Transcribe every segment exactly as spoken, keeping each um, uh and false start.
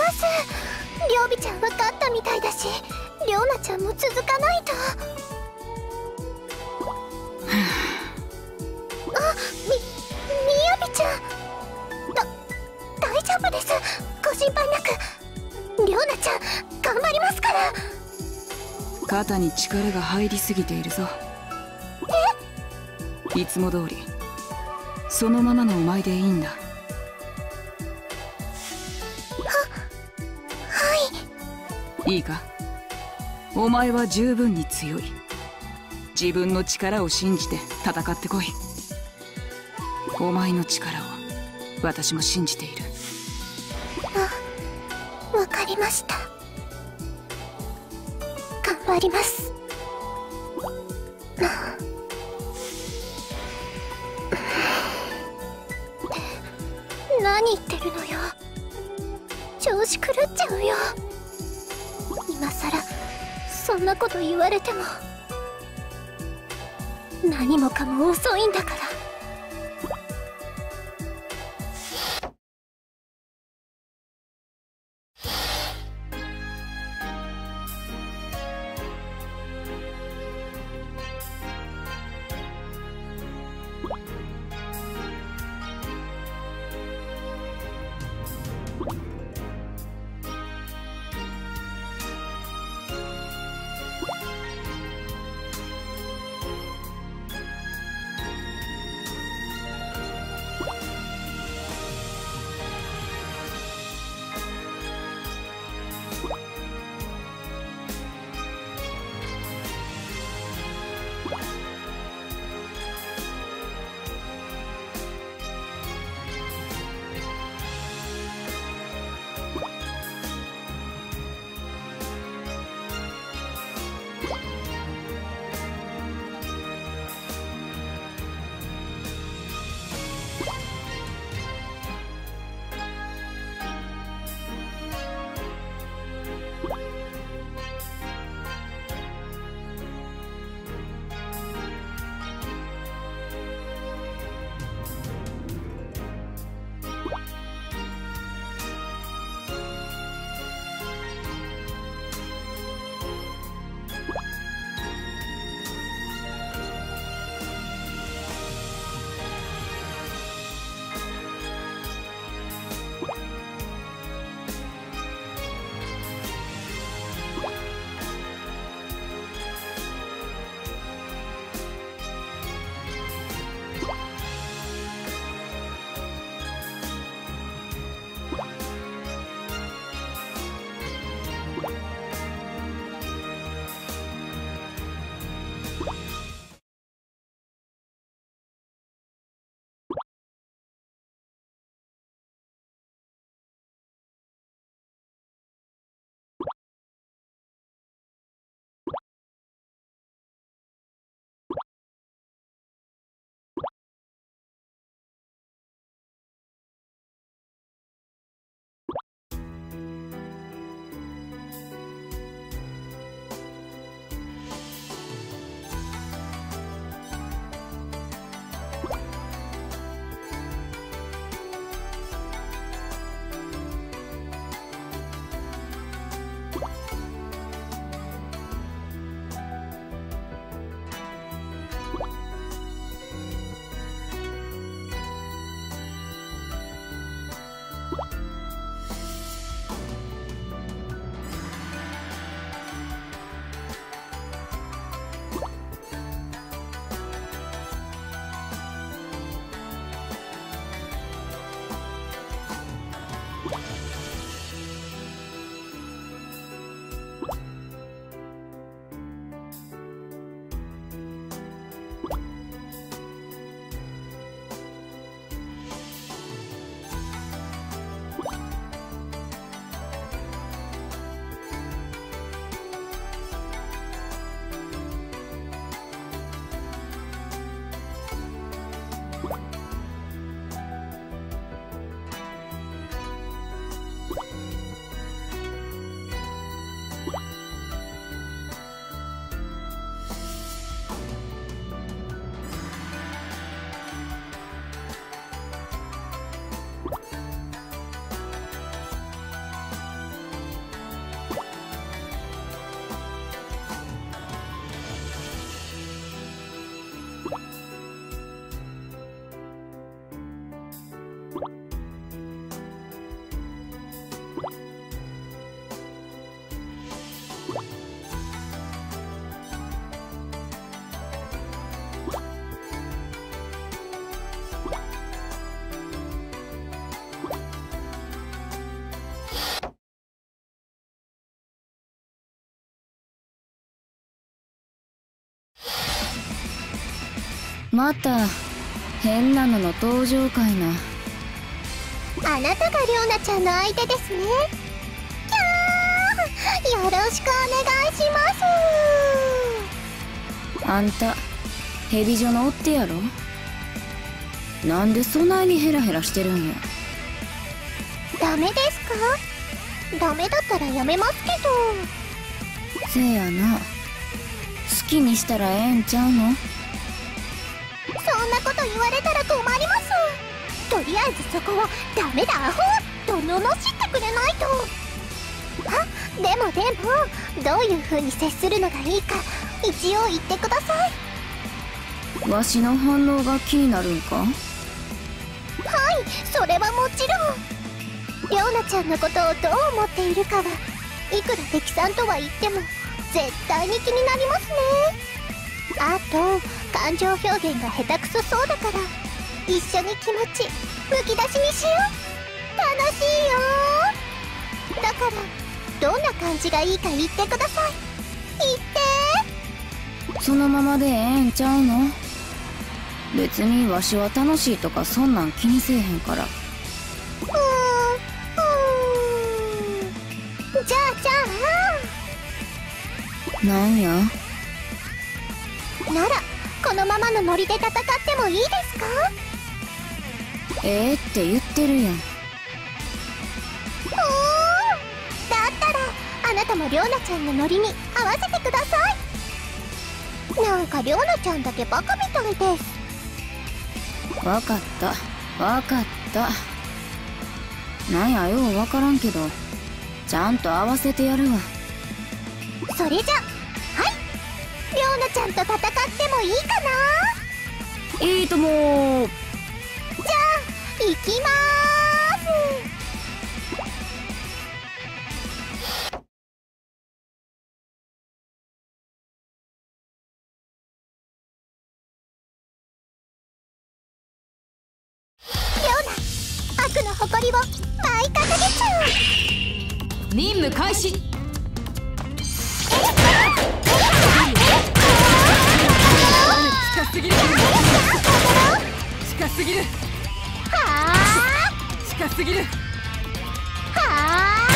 ます。りょうびちゃんは勝ったみたいだし、りょうなちゃんも続かないと。あ、み、みやびちゃん。だ、大丈夫です。ご心配なく。りょうなちゃん、頑張りますから。 肩に力が入りすぎているぞ。え？いつも通りそのままのお前でいいんだ。は、はい。いいか、お前は十分に強い。自分の力を信じて戦ってこい。お前の力を私も信じている。 あ、わかりました。頑張ります。何言ってるのよ。調子狂っちゃうよ。今さらそんなこと言われても。何もかも遅いんだから。 また変なのの登場かいな。 あなたがりょうなちゃんの相手ですね。キャー、よろしくお願いします。 あんたヘビ女の追ってやろ。なんでそないにヘラヘラしてるんや。 ダメですか？ダメだったらやめますけど。 せやな、好きにしたらええんちゃうの。 そんなこと言われたら困ります。とりあえずそこはダメだアホと罵ってくれないと。あ、でもでもどういう風に接するのがいいか一応言ってください。 わしの反応が気になるんか。 はい、それはもちろん。りょうなちゃんのことをどう思っているかはいくら敵さんとは言っても絶対に気になりますね。あと感情表現が下手くそそうだから一緒に気持ちむき出しにしよう。楽しいよ。だからどんな感じがいいか言ってください。言って。 そのままでええんちゃうの。別にわしは楽しいとかそんなん気にせえへんから。 うーんうーんじゃあじゃあなんや。 ならこのままのノリで戦ってもいいですか？ ええって言ってるやん。 おー、だったらあなたもりょうなちゃんのノリに合わせてください。なんかりょうなちゃんだけバカみたいです。 わかったわかった。なんやようわからんけどちゃんと合わせてやるわ。 それじゃはい、りょうなちゃんと戦ってもいいかな？ いいともー。 じゃあ行きまーす。りょうな、悪の誇りを舞い掲げちゃう。 任務開始。近すぎる近すぎるはあ近すぎる。 はあ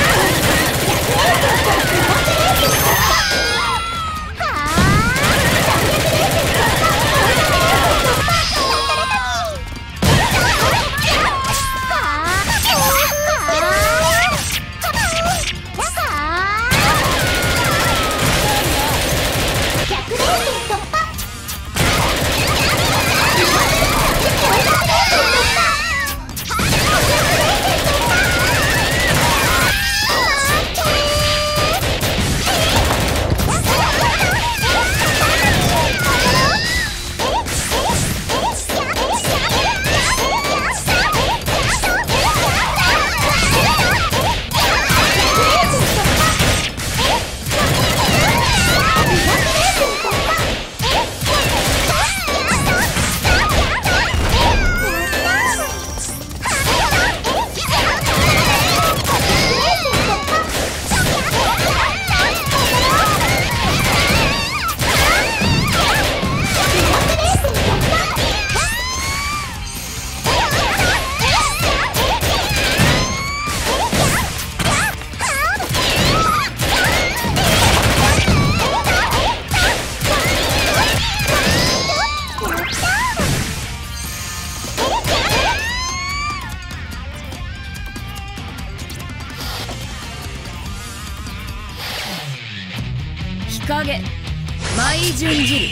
日陰舞い順じる。 い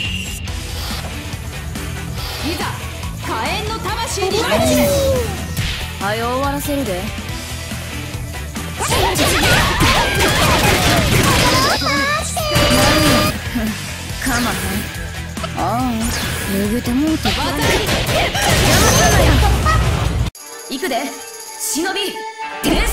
ざ火炎の魂にはよ終わらせるで。かまへん。ああ脱げてもうて。い行くで。忍び転身。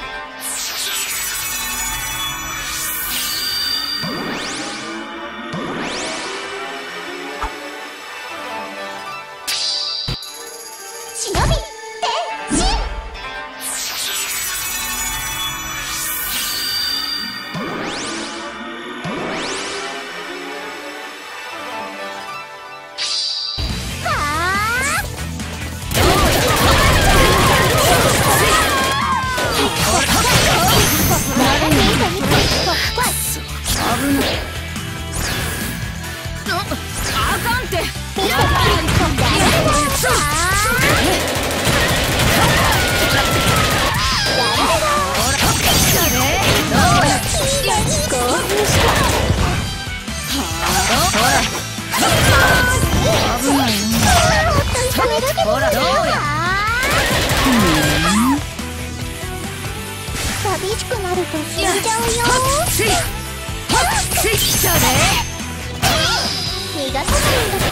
ほらどうや。寂しくなると死んじゃうよ。 ついついきたね。 逃がさないんだ。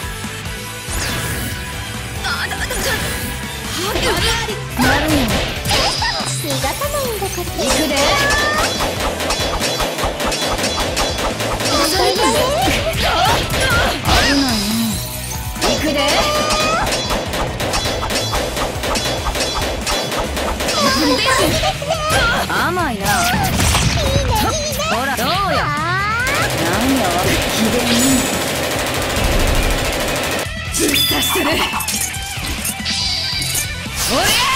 なるよ。 逃がさないんだから。 行くで。 危ないね。 危ないね。行くで。甘いな。ほらどうや。なんやわきれいに実さしてる。おりゃ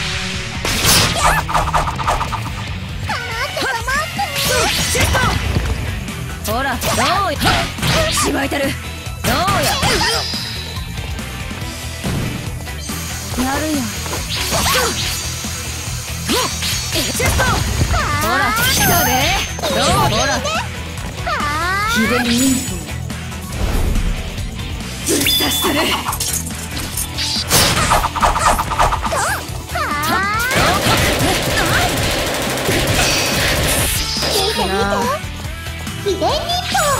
ほらどうや。しばいてる。どうや。やるやん。ちょっとほら来たで。どうほら秘伝忍法ぶっ刺してる。 見て見て秘伝忍法。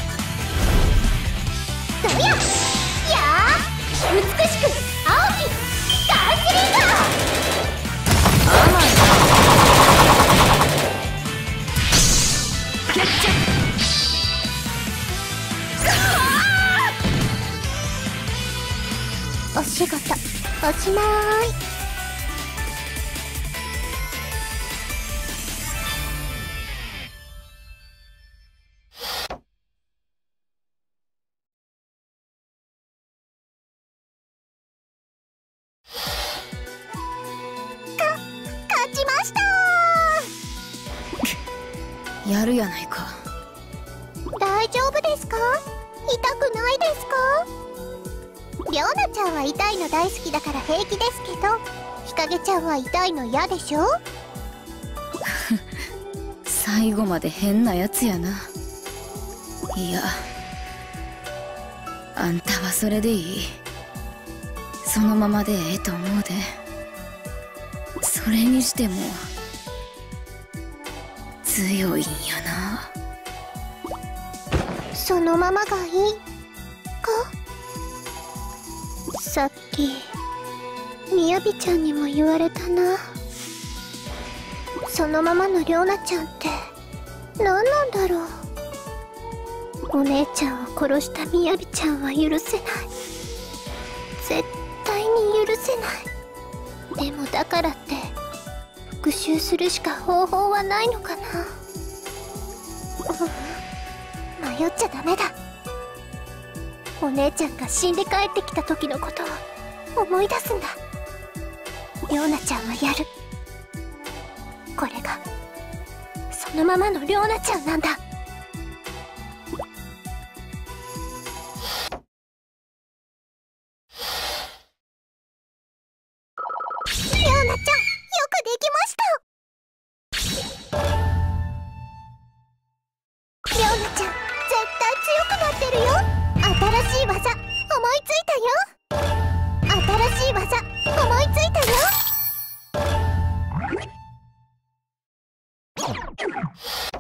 どうや。やー美しく青きガンスリンガー。お仕事おしまーい。か勝ちましたー。 やるやないか。 大丈夫ですか。痛くないですか。りょうなちゃんは痛いの大好きだから平気ですけど、日陰ちゃんは痛いの嫌でしょ。 最後まで変なやつやな。いやあんたはそれでいい。そのままでええと思うで。それにしても強いんやな。 そのままがいいか。さっきみやびちゃんにも言われたな。そのままのりょうなちゃんって何なんだろう。お姉ちゃんを殺したみやびちゃんは許せない。絶対に許せない。でもだからって復讐するしか方法はないのかな。うん、迷っちゃダメだ。お姉ちゃんが死んで帰ってきた時のことを思い出すんだ。りょうなちゃんはやる。これがそのままのりょうなちゃんなんだ。りょうなちゃん、よくできました。りょうなちゃん、絶対強くなってるよ。新しい技思いついたよ。新しい技思いついたよ。